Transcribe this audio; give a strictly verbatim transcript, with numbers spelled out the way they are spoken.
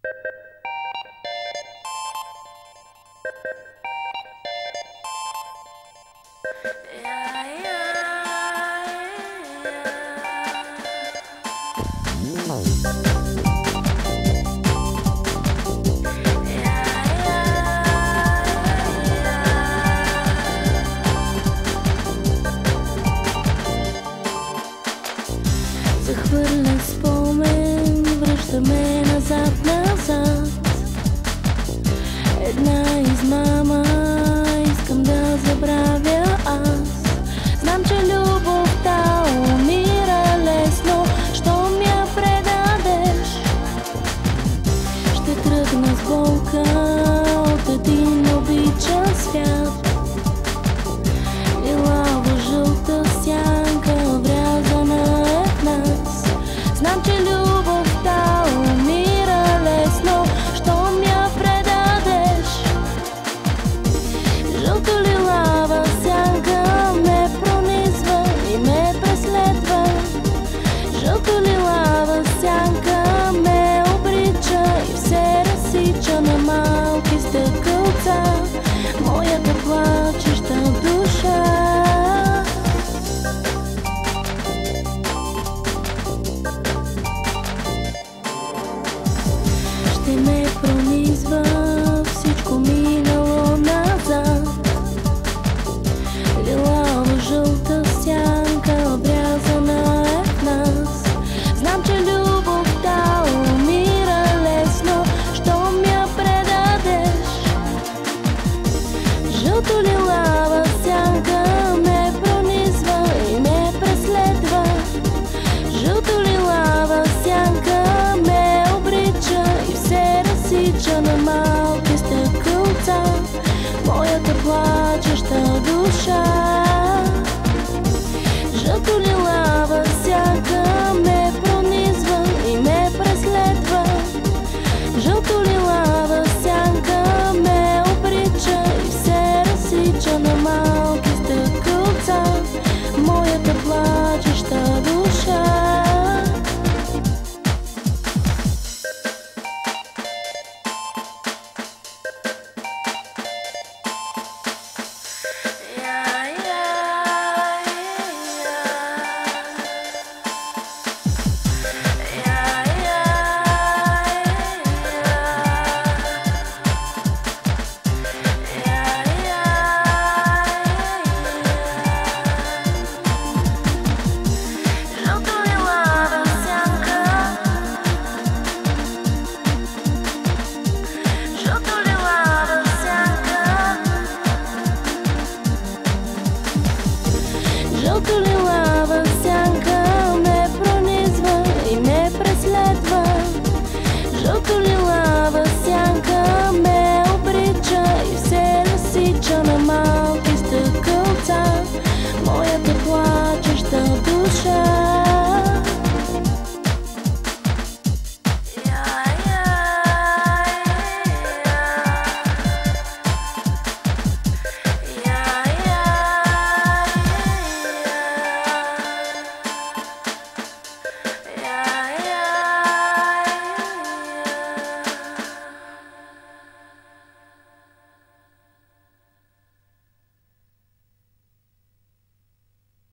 Захвърля спомен, връщаме назад, назад. Една измама, искам да забравя аз. Знам, че любовта умира лесно, щом я предадеш. Ще тръгна с болка от един обичан свят. Лилава жълта сянка, врязана е в нас. Знам, че любовта умира лесно, щом я предадеш. Жълто-лилава сянка ме пронизва и ме преследва. Жълто-лилава сянка ме обрича и все разсича на малки стъкълца моята плачеща душа. Ще ме